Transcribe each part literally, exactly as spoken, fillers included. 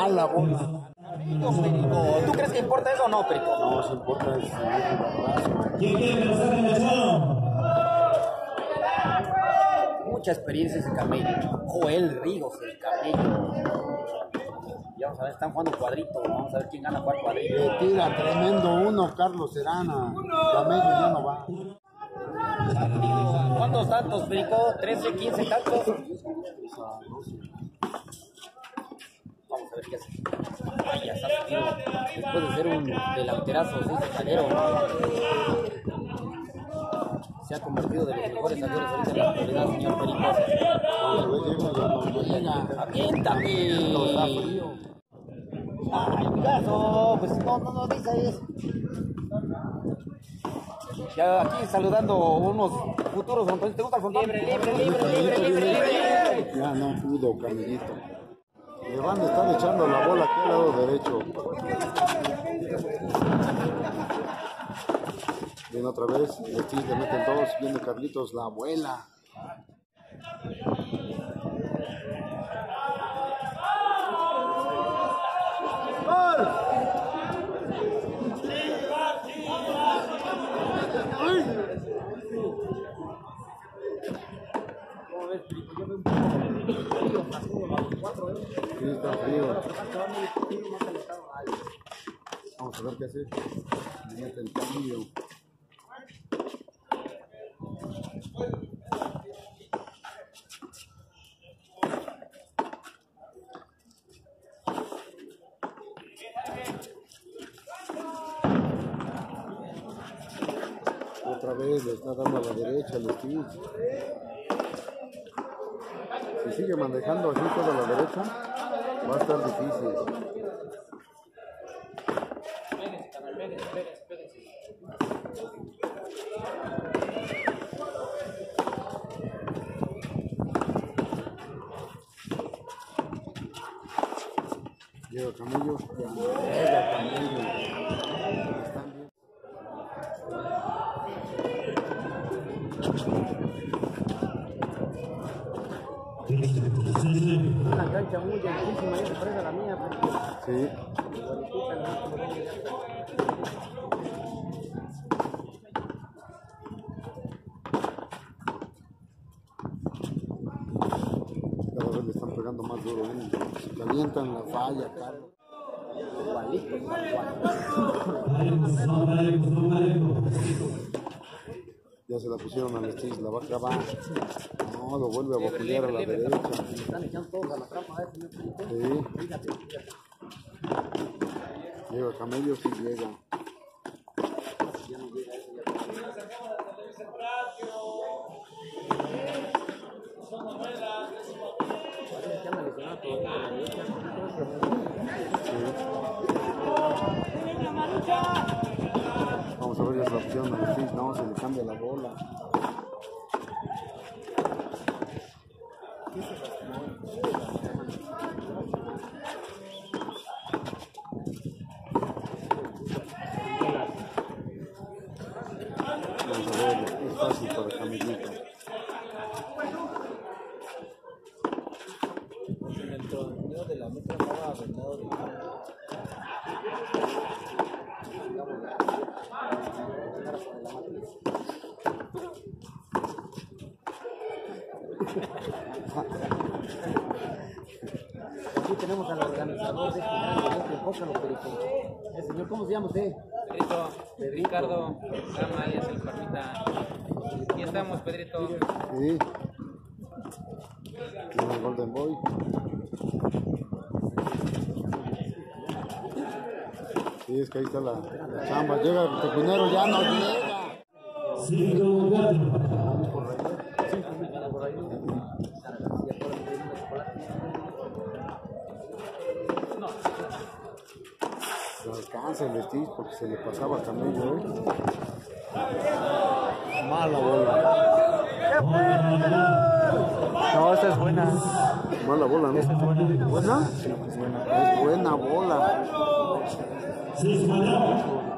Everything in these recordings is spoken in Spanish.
Mala bola. ¿Tú crees que importa eso o no, Perico? No, se importa el ¿Quién quiere pasar en la acción? Mucha experiencia ese camello. Joel Ríos, el camello. Y vamos a ver, están jugando cuadrito. Vamos a ver quién gana cuál cuadrito. Le tira tremendo uno, Carlos Serana. Camello ya no va. ¿Cuántos tantos, Perico? ¿trece, quince tantos? Vamos a ver qué hace. Ay, ya está subido. Después de ser un delanterazo, sí, zaguero. Se ha convertido de los mejores zagueros ahorita en la actualidad, señor Perico. ¡Aviéntame! ¡Ay, cuidado! Pues no, no, no, dice eso. Ya aquí saludando unos futuros frontones. ¿Te gusta el frontón? Libre, libre, libre, libre, libre, libre. Ya no pudo, Camellito. Le van a estar echando la bola aquí al lado derecho. Viene otra vez, el Steve le meten dos, viene Carlitos, la abuela. ¡Gol! Sí, está frío. Vamos a ver qué hace. Le mete el cambio. Otra vez le está dando a la derecha el Steve. Si sigue manejando así toda la derecha, va a estar difícil. Llega Camello, llega Camello. Están bien. Una cancha muy anchísima, ya se parece a la mía. Sí. Cada vez le están pegando más duro, ¿eh? Se calientan la falla, Carlos. Igualito, Ya se la pusieron al Steve, la va a acabar. No, lo vuelve a vapulear a la derecha. están echando todos a la trampa, ¿eh, señor Perico? Sí. Fíjate, fíjate. Llega Camello, sí llega. Ya no llega eso, ya. Parece que anda lesionado todavía a la derecha. Vamos a ver esa opción al Steve. No, se le cambia la bola. Vamos a ver, es fácil para Camellito. Dentro de la meta estaba vendado de aquí tenemos al organizador de este gran evento, Enfócalo, Perico. El señor, ¿cómo se llama usted? Pedrito, Ricardo, Gama, alias el Parmita. Aquí estamos, Pedrito. Sí. Tiene el Golden Boy. Sí, es que ahí está la, la chamba. Llega el tequinero, ya no llega. cinco cuatro. No alcanza el Steve porque se le pasaba a Camello, ¿eh? Mala bola. No, esta es buena. Mala bola, ¿no? Esta es buena. ¿Buena? Sí, es buena. Es buena bola. seis cuatro.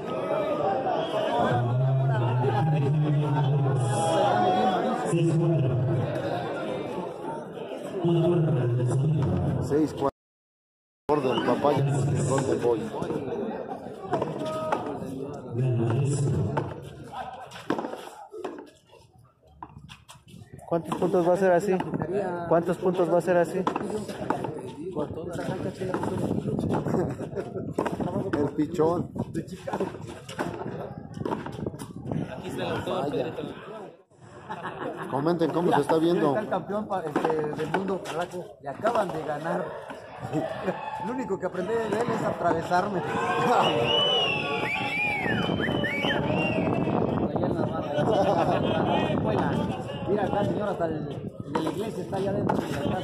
seis cuatro. seis cuatro. favor del papaya, el Golden Boy. ¿Cuántos puntos va a ser así? ¿Cuántos puntos va a ser así? El pichón. Aquí está el autor, Pedrito. Comenten cómo se está viendo. Está el campeón pa- este, del mundo, carajo, y acaban de ganar. Lo único que aprendí de él es atravesarme. Mira acá, señor, hasta el, el de la iglesia está allá adentro.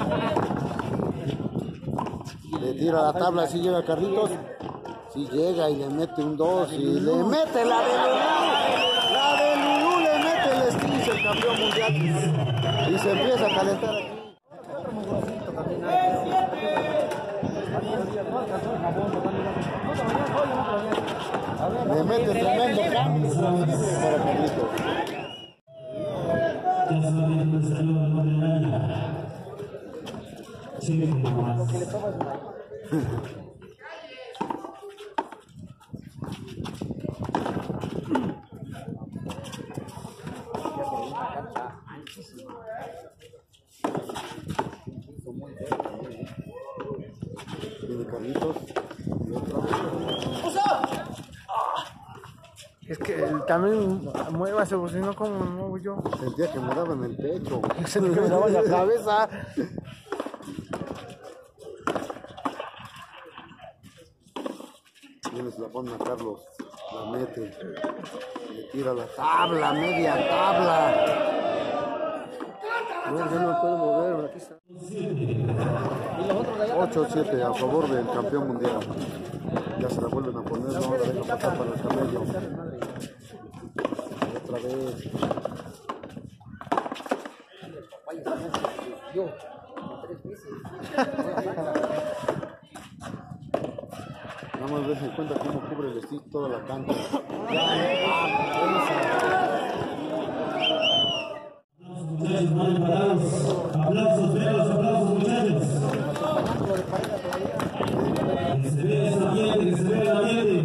Le tira la tabla, si llega Carlitos. Si llega y le mete un dos y le mete la de Lulú. La de Lulú le mete el Stitch, el campeón mundial. Y se empieza a calentar aquí. Le mete tremendo cambio para Carlitos. Ya solamente un saludo a la medalla. Sí, nomás. Viene Carlitos. Y otra vez. Es que también muévase, pues si no, ¿cómo me muevo yo? Sentía que me daba en el pecho. Se me daba la cabeza. Viene, se la pone a Carlos. La mete. Le tira la tabla, media tabla. No, yo no me puedo mover, aquí está. ocho siete a favor del campeón mundial. Ya se la vuelven a poner, no la deja pasar para el camello. Otra vez. Nada más des en cuenta cómo cubre el stick toda la cancha. Muchachos, mal parados. Aplausos, velos, aplausos, muchachos. Que se vea ese ambiente, que se vea el ambiente.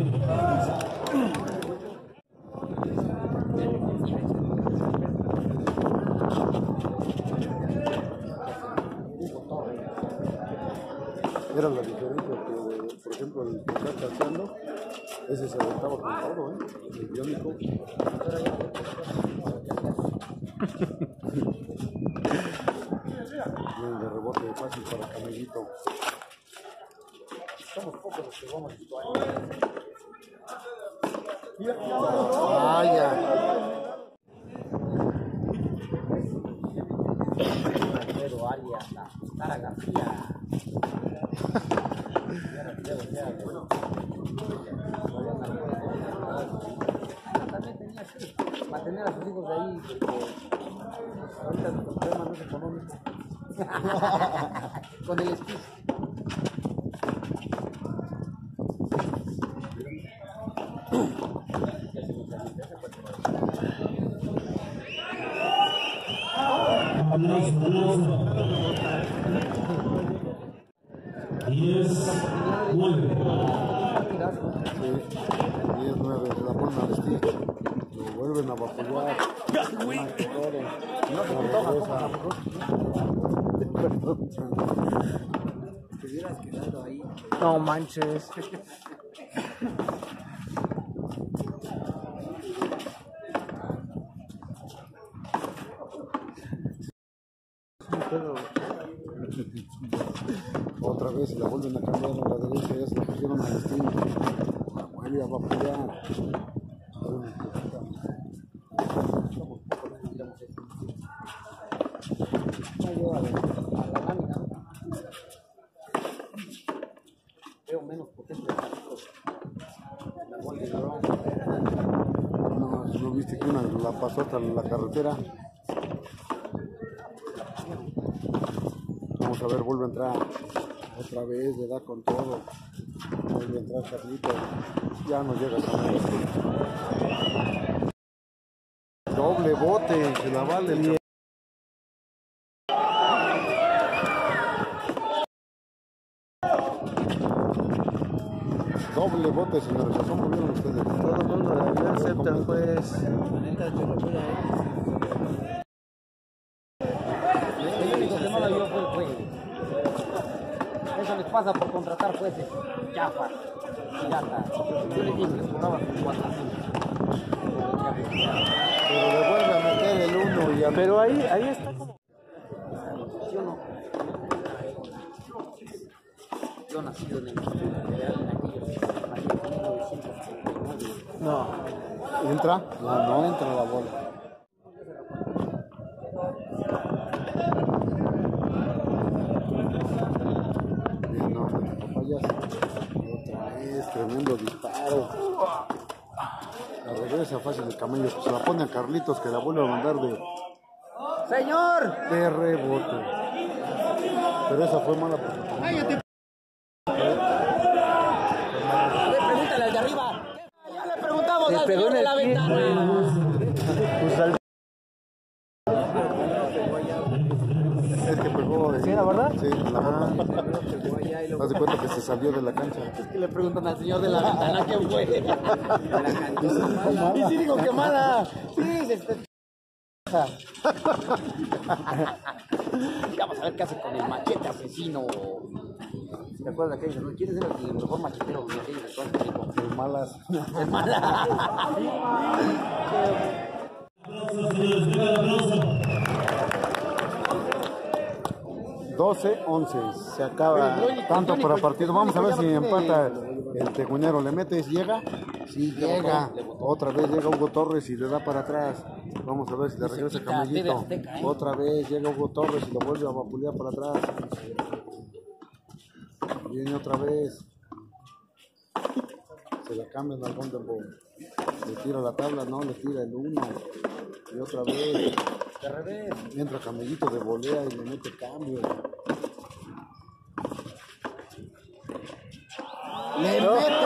Era la diferencia que, por ejemplo, el que está casteando, ese se aventaba con todo, ¿eh? El biónico. Bien de rebote fácil para Camellito. Somos pocos los que vamos a Vaya. Pedro Arias, Sara García. También tenía así, mantener a sus hijos de ahí, porque ahorita nuestro problema no es económico. Con el esquí. Aplausos, aplausos. diez, nueve. diez nueve, se la ponen al stick. Lo vuelven a vapulear. No se regresa. Te hubieras quedado ahí. No manches. Otra vez se la vuelven a cambiar a la derecha, ya se la pusieron al stick. La vuelve a vapulear. Veo menos potente. No, ¿no viste que una la pasó hasta la carretera? Vamos a ver, vuelve a entrar. Otra vez le da con todo. Vuelve a entrar Carlito. Ya no llega a salir. Doble bote, se la vale el Doble bote, señores. ¿Cómo vieron ustedes? Todo el mundo la vio excepto el juez. El único que no la vio fue el juez. Eso les pasa por contratar jueces. Chafas, pirata. Yo les dije que les cobraba cuatrocientos. Pero le vuelve a meter el uno y a... Pero ahí, ahí está como. Yo no. Yo nacido en el en aquellos años mil novecientos ochenta y nueve. No. ¿Entra? No, no entra la bola. Bien, no, papayas. Otra vez, tremendo disparo. La regresa fácil el camello. Se la pone a Carlitos que la vuelve a mandar de, ¡Señor! de rebote. Pero esa fue mala porque... ¡Cállate! Pregúntale al de arriba. Ya le preguntamos al señor de la ventana. Pues al. Es que pegó de... ¿Sí, la verdad? Sí, la verdad. Haz de cuenta que se salió de la cancha. Es que le preguntan al señor de la ventana quién fue. Y sí digo que mala. Sí, se está... Vamos a ver qué hace con el machete asesino. ¿Te acuerdas de aquello? ¿No? ¿Quién es el mejor machetero de aquellos de todos los tiempos? De malas. Es mala. Aplausos, señores, venga el aplauso. doce once, se acaba tanto para partido. Vamos a ver si empata el tejuñero. Le mete, llega, sí llega. Otra vez llega Hugo Torres y le da para atrás. Vamos a ver si le regresa Camellito. Otra vez llega Hugo Torres y lo vuelve a vapulear para atrás. Viene otra vez. Se la cambian al Golden Bowl. Le tira la tabla, no, le tira el uno. Y otra vez. De revés. Entra Camellito de volea y le mete cambio. Le mete